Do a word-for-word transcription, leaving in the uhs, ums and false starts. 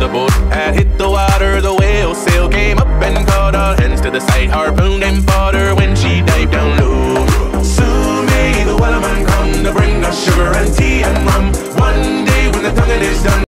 the boat had hit the water, the whale sail came up and caught her. Hands to the side, harpooned and fought her when she dived down low. Soon may the wellerman come to bring us sugar and tea.